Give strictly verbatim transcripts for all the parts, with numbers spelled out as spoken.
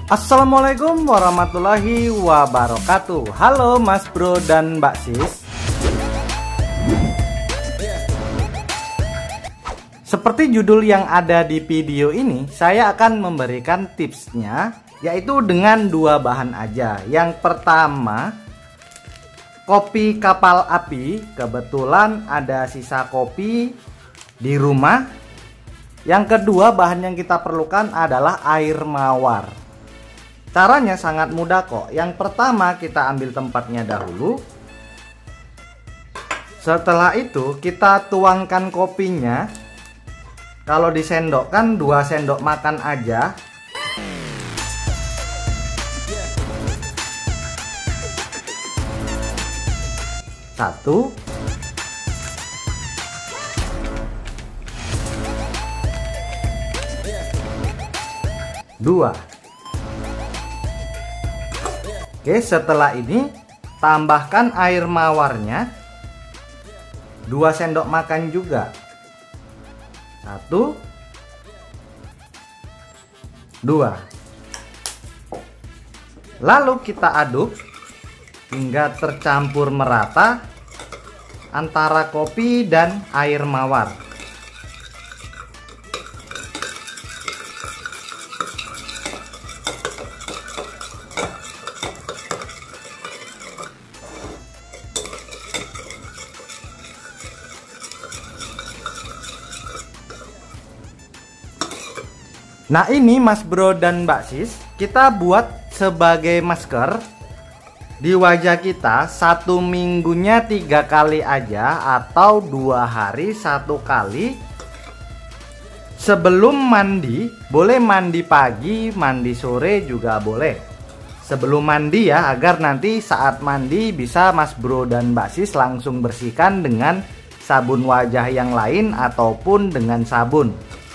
Assalamualaikum warahmatullahi wabarakatuh. Halo Mas Bro dan Mbak Sis. Seperti judul yang ada di video ini, saya akan memberikan tipsnya, yaitu dengan dua bahan aja. Yang pertama, kopi kapal api. Kebetulan ada sisa kopi di rumah. Yang kedua, bahan yang kita perlukan adalah air mawar. Caranya sangat mudah kok. Yang pertama, kita ambil tempatnya dahulu. Setelah itu kita tuangkan kopinya. Kalau disendokkan dua sendok makan aja. Satu. Dua. Oke, setelah ini tambahkan air mawarnya dua sendok makan juga. Satu, dua. Lalu kita aduk hingga tercampur merata antara kopi dan air mawar. Nah, ini Mas Bro dan Mbak Sis, kita buat sebagai masker di wajah kita satu minggunya tiga kali aja atau dua hari satu kali. Sebelum mandi, boleh mandi pagi, mandi sore juga boleh. Sebelum mandi ya, agar nanti saat mandi bisa Mas Bro dan Mbak Sis langsung bersihkan dengan sabun wajah yang lain ataupun dengan sabun.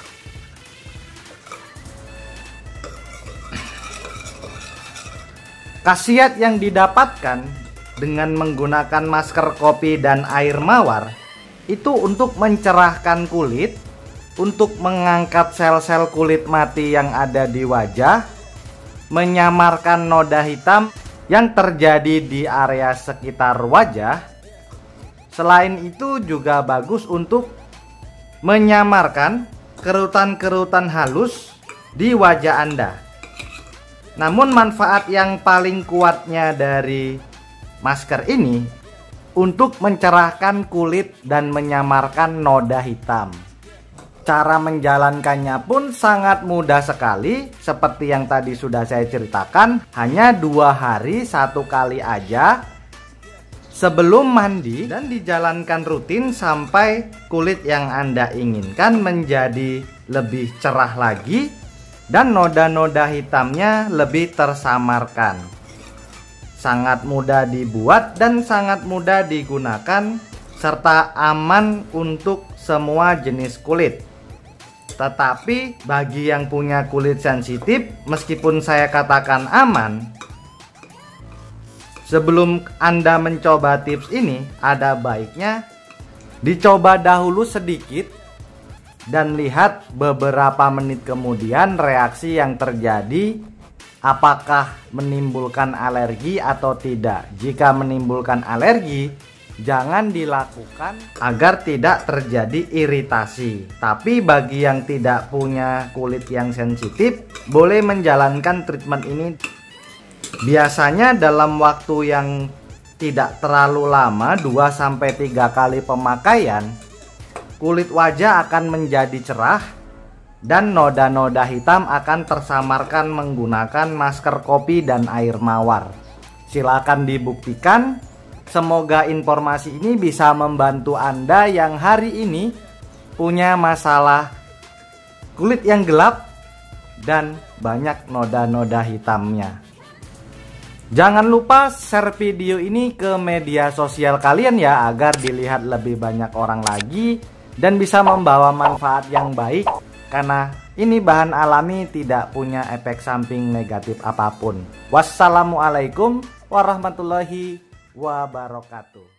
Khasiat yang didapatkan dengan menggunakan masker kopi dan air mawar itu untuk mencerahkan kulit, untuk mengangkat sel-sel kulit mati yang ada di wajah, menyamarkan noda hitam yang terjadi di area sekitar wajah. Selain itu juga bagus untuk menyamarkan kerutan-kerutan halus di wajah Anda. Namun manfaat yang paling kuatnya dari masker ini untuk mencerahkan kulit dan menyamarkan noda hitam. Cara menjalankannya pun sangat mudah sekali. Seperti yang tadi sudah saya ceritakan, hanya dua hari satu kali aja sebelum mandi, dan dijalankan rutin sampai kulit yang Anda inginkan menjadi lebih cerah lagi dan noda-noda hitamnya lebih tersamarkan. Sangat mudah dibuat dan sangat mudah digunakan, serta aman untuk semua jenis kulit. Tetapi bagi yang punya kulit sensitif, meskipun saya katakan aman, sebelum Anda mencoba tips ini, ada baiknya dicoba dahulu sedikit dan lihat beberapa menit kemudian reaksi yang terjadi, apakah menimbulkan alergi atau tidak. Jika menimbulkan alergi, jangan dilakukan agar tidak terjadi iritasi. Tapi bagi yang tidak punya kulit yang sensitif, boleh menjalankan treatment ini. Biasanya dalam waktu yang tidak terlalu lama, dua sampai tiga kali pemakaian, kulit wajah akan menjadi cerah dan noda-noda hitam akan tersamarkan menggunakan masker kopi dan air mawar. Silakan dibuktikan. Semoga informasi ini bisa membantu Anda yang hari ini punya masalah kulit yang gelap dan banyak noda-noda hitamnya. Jangan lupa share video ini ke media sosial kalian ya, agar dilihat lebih banyak orang lagi dan bisa membawa manfaat yang baik, karena ini bahan alami, tidak punya efek samping negatif apapun. Wassalamualaikum warahmatullahi wabarakatuh.